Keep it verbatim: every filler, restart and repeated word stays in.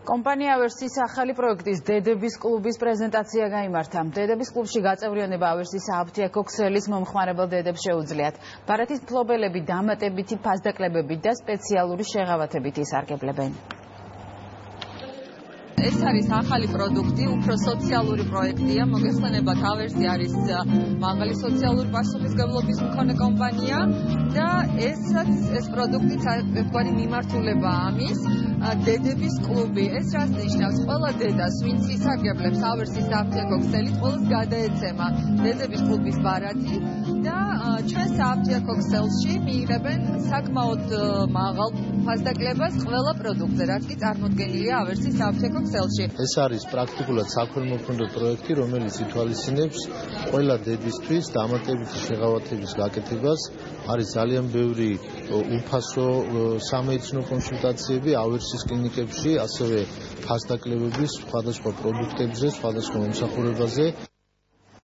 კომპანია ავერსის ახალი პროექტის დედების კლუბის პრეზენტაცია გაიმართა. დედების კლუბში გაწევრიანება ავერსის აფთიაქო ქსელის მომხმარებელ დედებს შეუძლიათ. ბარათის მფლობელები დამატებითი ფასდაკლებებით და სპეციალური შეღავათებით ისარგებლებენ. ეს არის ახალი პროდუქტი, უფრო სოციალური პროექტია. მოგეხსენებათ, ავერსი არის მაღალი სოციალური პასუხისმგებლობის მქონე კომპანია და ესაც ეს პროდუქტიც ერთგვარი მიმართულებაა ამის. დედების კლუბი, ეს რას ნიშნავს? ყველა დედას, ვინც ისარგებლებს ავერსის აფთიაქო ქსელით, ყველას გადაეცემა დედების კლუბის ბარათი და ჩვენ სააფთიაქო ქსელში მიიღებენ საკმაოდ მაღალ ფასდაკლებას ყველა პროდუქტზე, რაც კი წარმოდგენილია ავერსის სააფთიაქო ქსელში. ეს არის პრაქტიკულად საქველმოქმედო პროექტი, რომელიც ითვალისწინებს ყველა დედისთვის დამატებითი შეღავათების გაკეთებას. არის ძალიან ბევრი უფასო სამედიცინო კონსულტაციები ავერსის კლინიკებში, ასევე ფასდაკლებების სხვადასხვა პროდუქტებზე, სხვადასხვა მომსახურებაზე.